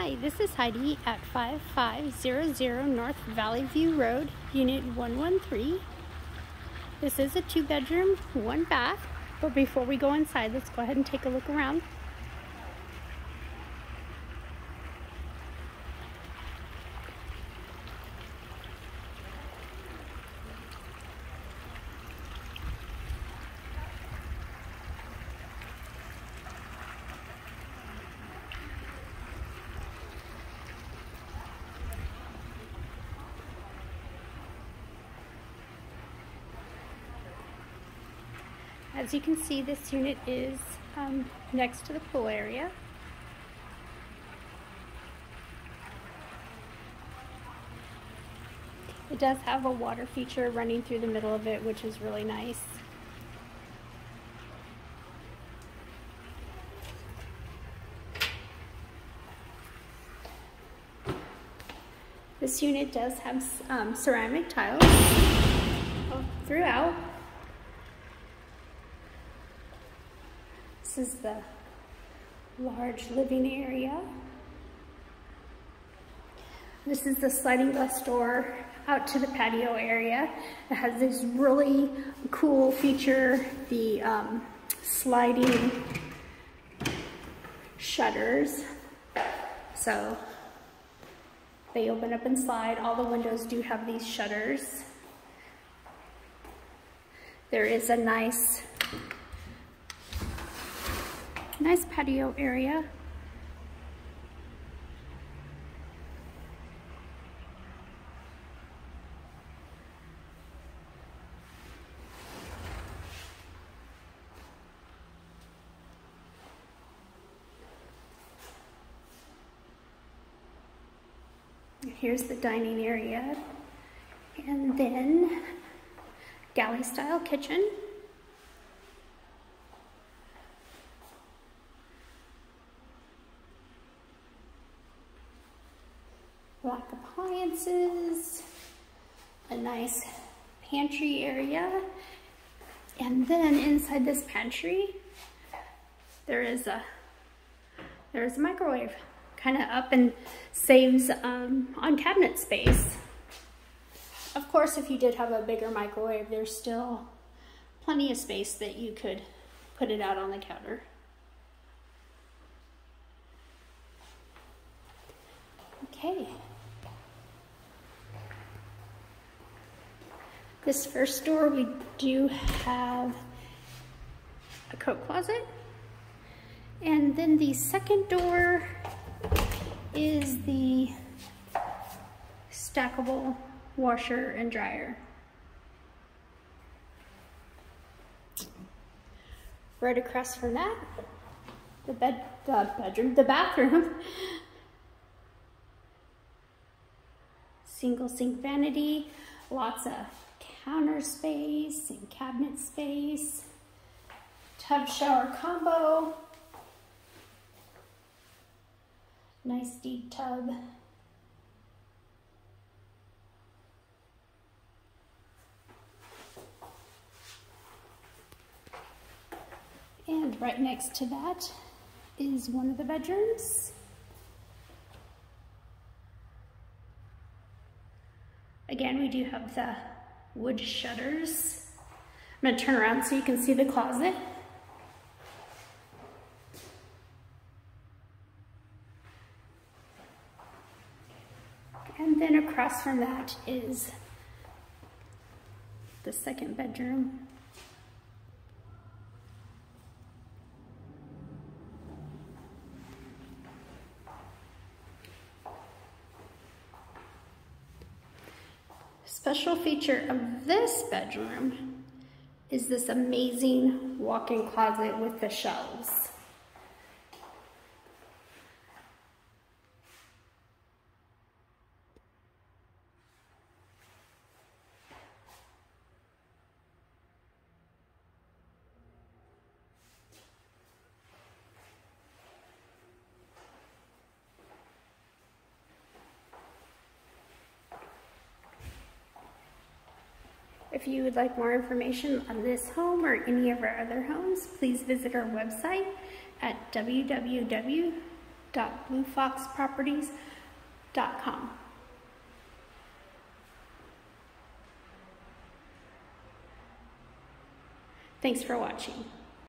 Hi, this is Heidi at 5500 North Valley View Road, Unit 113. This is a 2-bedroom, 1-bath, but before we go inside, let's go ahead and take a look around. As you can see, this unit is next to the pool area. It does have a water feature running through the middle of it, which is really nice. This unit does have ceramic tiles throughout. This is the large living area. This is the sliding glass door out to the patio area. It has this really cool feature, the sliding shutters. So they open up and slide. All the windows do have these shutters. There is a nice patio area. Here's the dining area, and then galley style kitchen. Black appliances, a nice pantry area, and then inside this pantry there is a microwave, kind of up and saves on cabinet space. Of course, if you did have a bigger microwave, there's still plenty of space that you could put it out on the counter. Okay. This first door, we do have a coat closet. And then the second door is the stackable washer and dryer. Right across from that, the bathroom. Single sink vanity, lots of counter space and cabinet space, tub shower combo, nice deep tub. And right next to that is one of the bedrooms. Again, we do have the wood shutters. I'm going to turn around so you can see the closet. And then across from that is the second bedroom. Special feature of this bedroom is this amazing walk-in closet with the shelves. If you would like more information on this home or any of our other homes, please visit our website at www.www.realtor.com. www.bluefoxproperties.com. Thanks for watching.